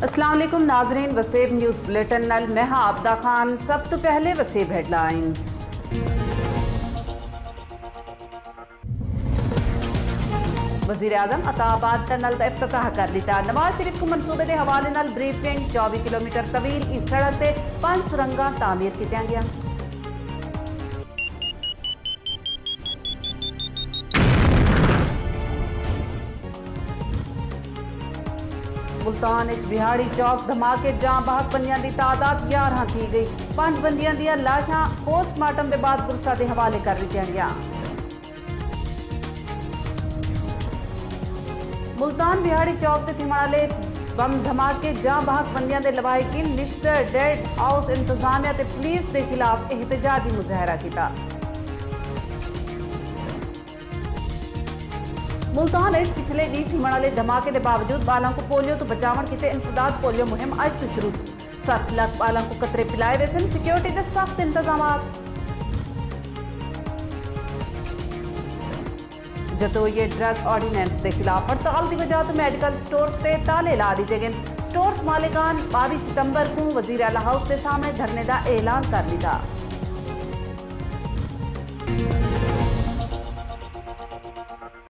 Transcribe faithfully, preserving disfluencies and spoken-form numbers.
अस्सलाम वालेकुम नाजरीन, वसेब न्यूज़ बुलेटिन नल मैं हाँ आबदा खान। सब तो पहले वसेब हेडलाइंस। वज़ीर आज़म अताबाद टनल का इफ्तिताह कर लिता। नवाज शरीफ को मनसूबे के हवाले नाल ब्रीफिंग। चौबीस किलोमीटर तवील इस सड़क से पांच सुरंगा तामीर की गया। मुल्तान इच बिहाड़ी चौक धमाके जहां बहक बंदियां की तादाद ग्यारह थी गई। पांच बंदियां दी लाशां पोस्टमार्टम के बाद पुलिस के हवाले कर दिया गया। मुल्तान बिहाड़ी चौक ते थिमाले बम धमाके जहां बहक बंदियां दे लवाहिकीन निश्तर डेड हाउस इंतजामिया ते पुलिस के खिलाफ एहतजाजी मुजाहरा किया। मुल्तान पिछले दी थिमणाले धमाके के बावजूद बालों को पोलियो तो बचावन किते इंसदाद पोलियो मुहिम अज तो शुरू थी। सत्त लाख बालों को कतरे पिलाए वे सन। सिक्योरिटी के सख्त इंतजाम। जतो ये ड्रग ऑर्डिनेंस के खिलाफ हड़ताल की वजह तो मेडिकल स्टोर्स से ताले ला दिए गए। स्टोर्स मालिकान बाईस सितंबर को वजीर आला हाउस के सामने धरने का ऐलान कर लिया।